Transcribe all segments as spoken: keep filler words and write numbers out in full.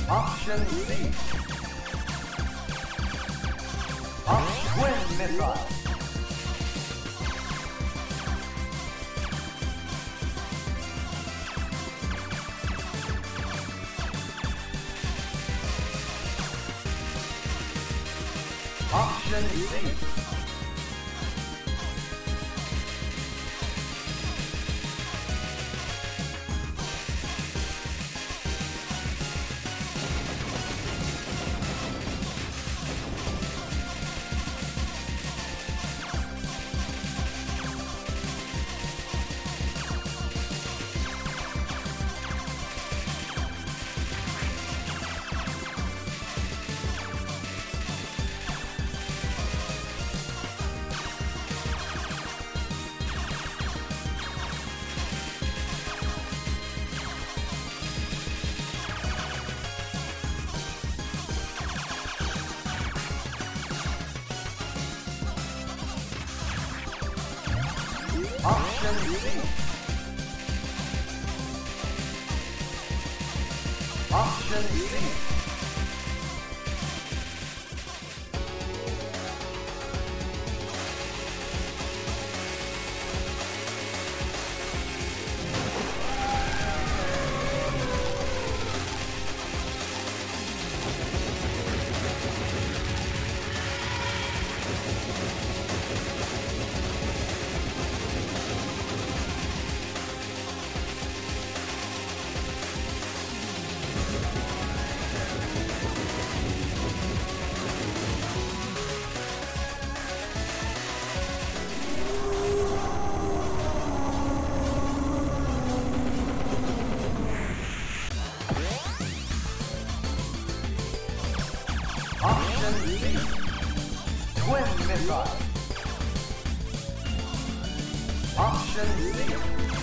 Option C. Option Twin Missile. Option C. Option C. Option C. Option C. Twin Missile. Option C.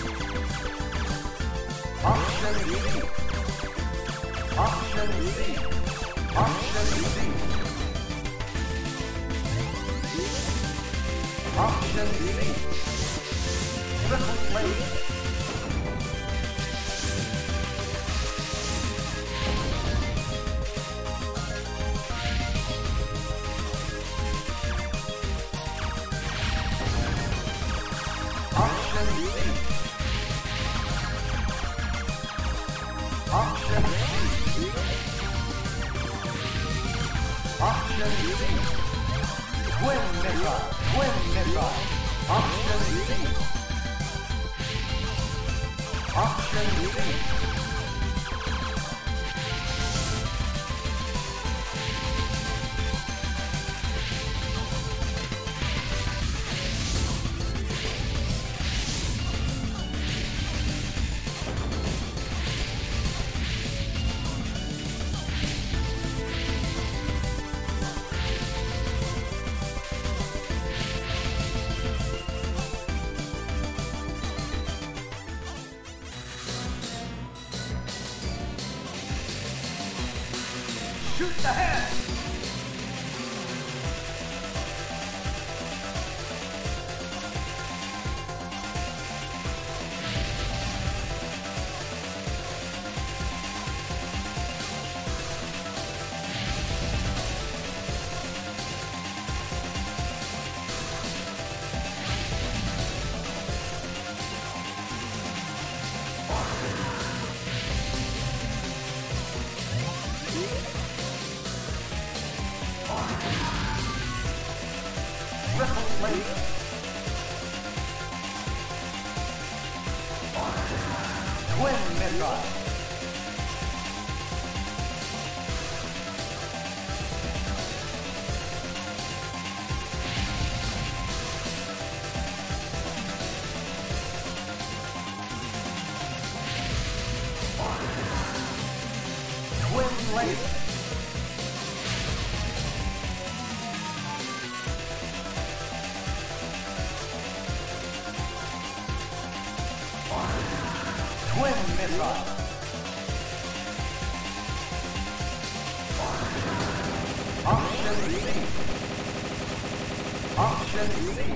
Option C. Option C. Option C. Option C. Triple plate. Option C. Option C. Option C. Twin Missile. Twin Missile. Option C. Option C. Shoot the head! Triple plate. Twin Missile. Twin laser. Twin Missile. Option C. Option C.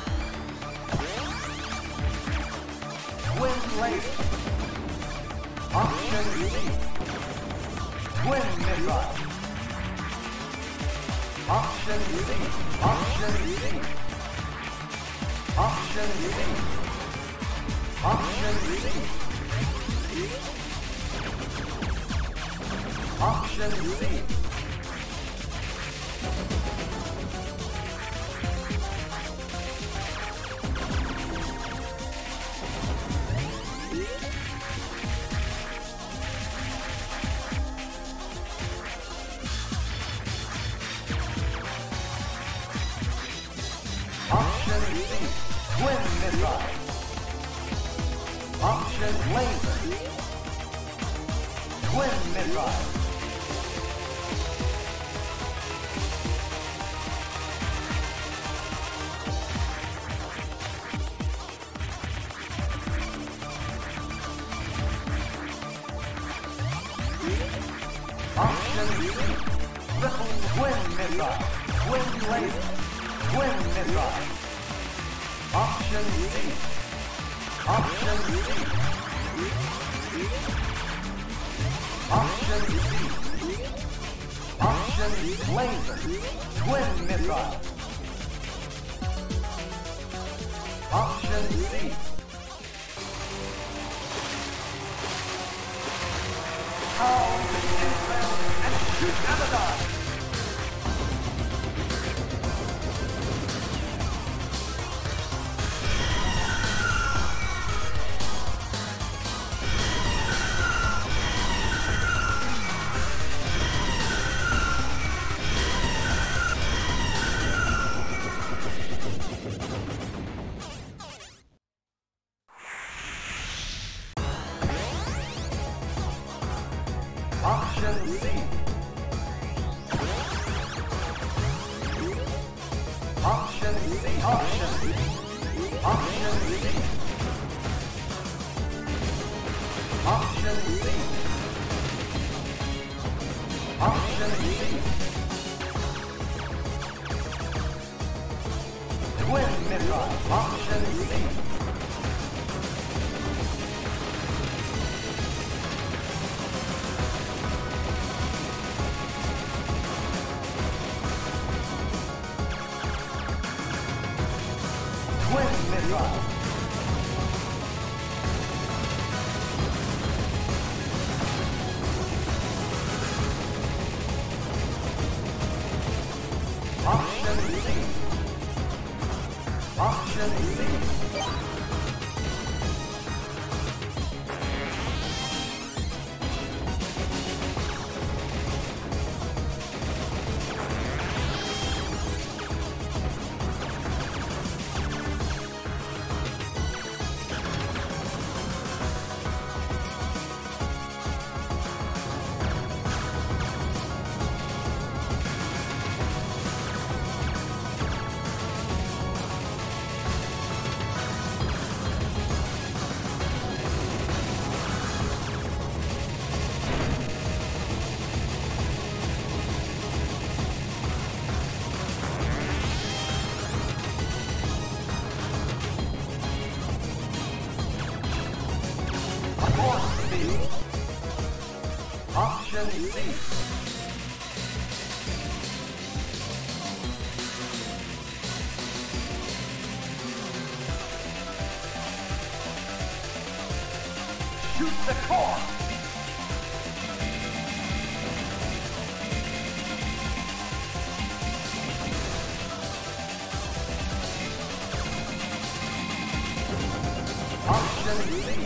Twin laser. Option C. Twin missile. Option C. Option C. Option C. Option C. Option C. Option C, twin missile. Option laser. Twin missile. Option C, triple twin missile. Twin laser. Twin missile. Option C. Option C. Option C. Option laser. Twin missile. Option C. How to hit them and shoot Abaddon. Option C. Option C. Option C. Option C. Option C. Option C. Twin missile. Option C. Twin missile. Option C. Option C. Option C. Shoot the core. Option C.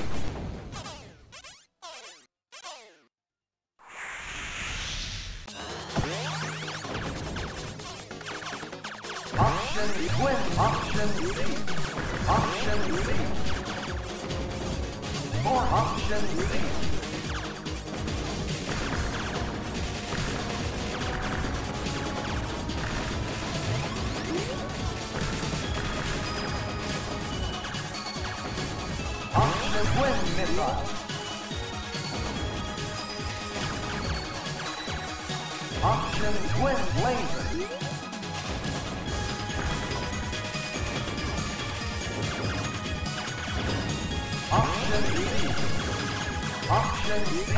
Option twin. Option C. Option C. Or option C. Option twin missile. Option twin laser. Option C. Option C.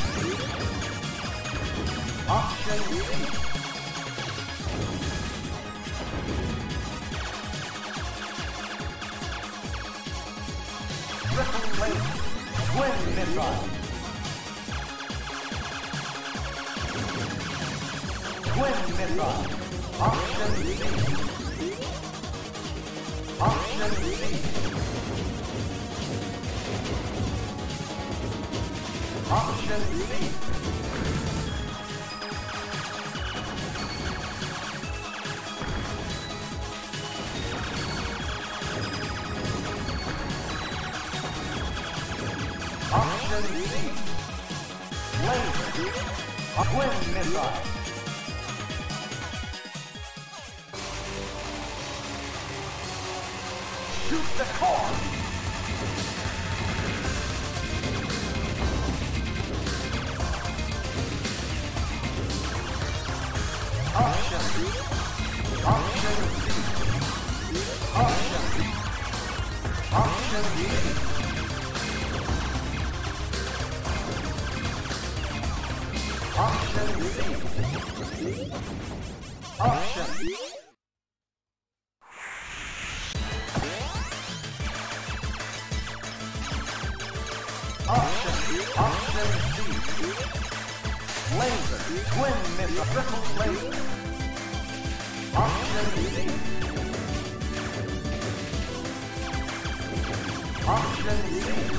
Option C. Triple laser. Twin missile. Twin missile. Option C. Option C. Option C. Option C. Laser. Twin missile. Shoot the core. Option C. Option C. Option C. Option C. Option C. Option. Option. Option C. Laser. Twin missile. Triple laser. Option C. Option C.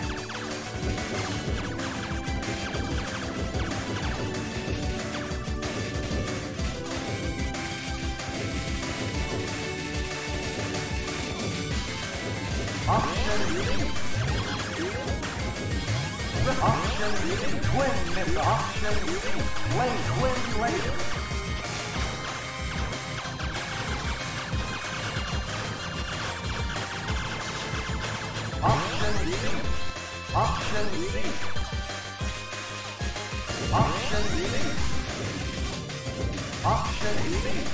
Option C. Option C. Twin missile. Option C. Lane. Twin laser. Option C. Option C. Option C. Option C.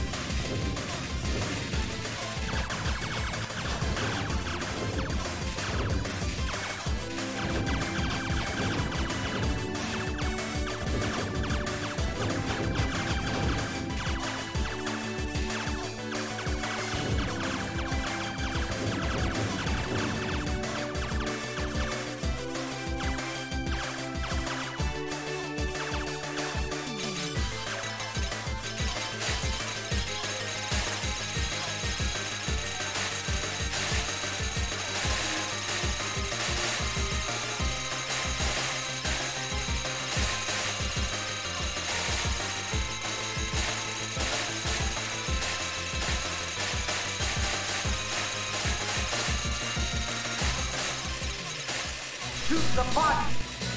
Shoot the body!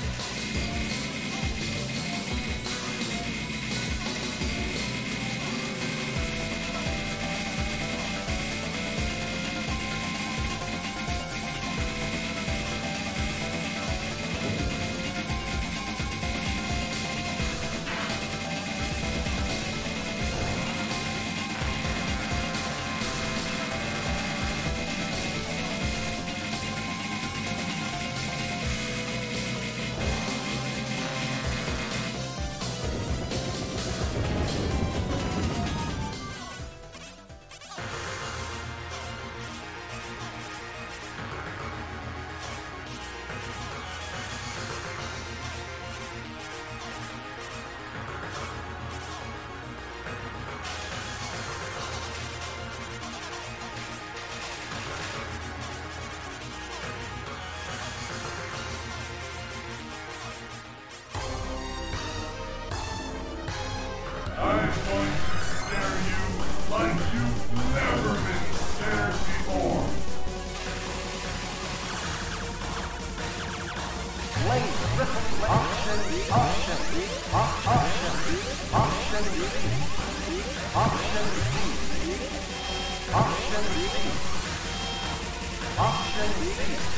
I'm going to scare you like you've never been scared before. Laser, triple option, option, op- option, option C, option C, option C, option C.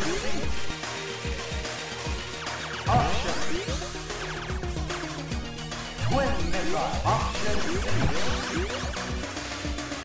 C. Option. Twin missile. Option C.